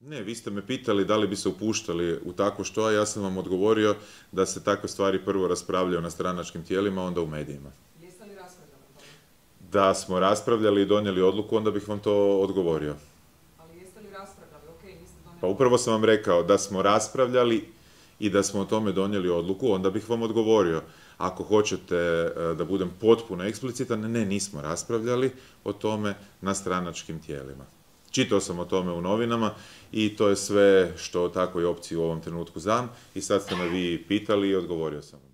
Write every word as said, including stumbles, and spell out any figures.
Ne, vi ste me pitali da li bi se upuštali u tako što, a ja sam vam odgovorio da se takve stvari prvo raspravljaju na stranačkim tijelima, onda u medijima. Jeste li raspravljali o tome? Da smo raspravljali i donijeli odluku, onda bih vam to odgovorio. Ali jeste li raspravljali? Ok, niste donijeli. Pa upravo sam vam rekao da smo raspravljali i da smo o tome donijeli odluku, onda bih vam odgovorio. Ako hoćete da budem potpuno eksplicitan, ne, nismo raspravljali o tome na stranačkim tijelima. Čitao sam o tome u novinama i to je sve što o takvoj opciji u ovom trenutku znam i sad ste me vi pitali i odgovorio sam.